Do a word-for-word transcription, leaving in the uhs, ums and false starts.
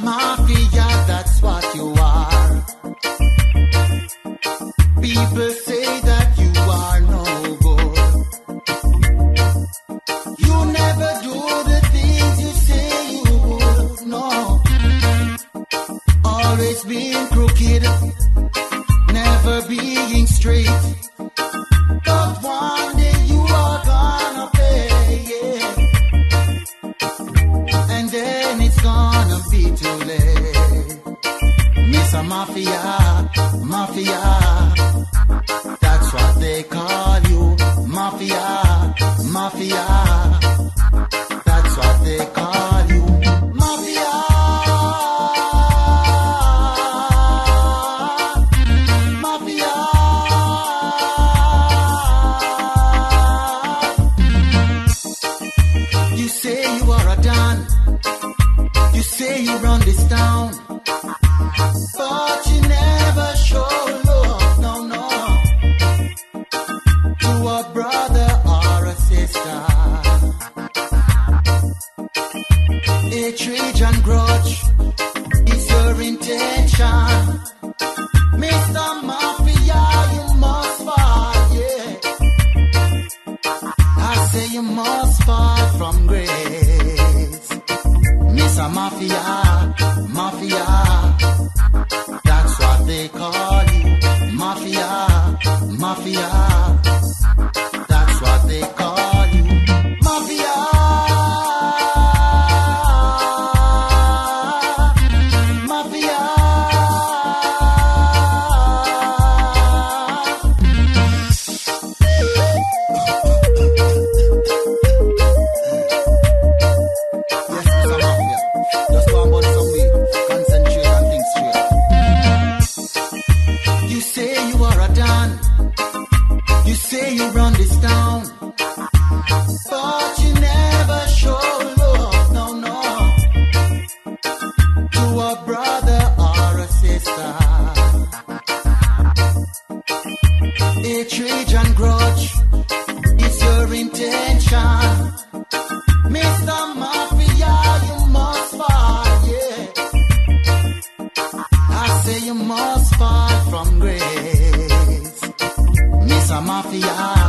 Mafia, that's what you are. People say that you are no good. You never do the things you say you would, no. Always being crooked, never being straight. But one day you are gonna pay, yeah. And then it's gonna be too late. Mister Mafia, Mafia, that's what they call you. Mafia, Mafia, that's what they call you. Mafia, Mafia. You say you are a Don, you say you run this town, but you never show love, no, no, to a brother or a sister. Hatred and grudge is your intention. Mister Mafia, you must fall, yeah. I say you must fall from grace. Mister Mafia, Mafia, that's what they call you. Mafia, Mafia, that's what they call you. Mafia, Mafia. Yes, Mister Mafia, just go and burn some weed. Concentrate and think straight. You say you are a Don, you say you run this town, but you never show love, no, no, to a brother or a sister. Hatred and grudge is your intention. Mister Mafia, you must fall, yeah. I say you must fall from grace. Mister Mafia,